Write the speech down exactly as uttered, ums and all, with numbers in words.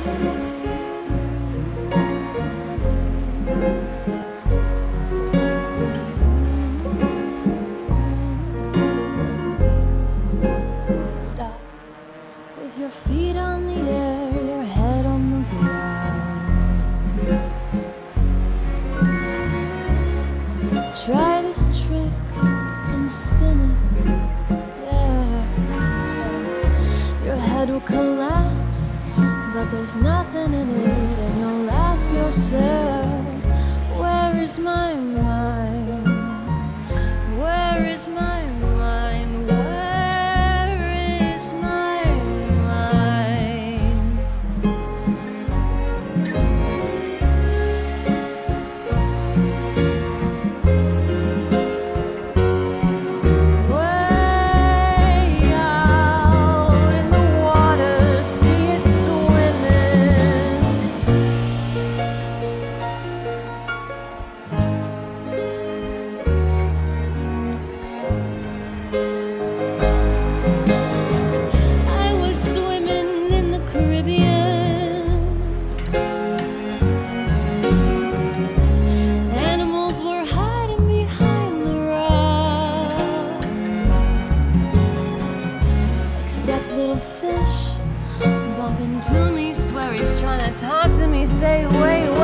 Your feet on the air, your head on the ground. Try this trick and spin it, yeah. Your head will collapse, but there's nothing in it, and you'll ask yourself, where is my mind? Where is my mind? Fish bump into me, swear he's trying to talk to me, say wait, wait.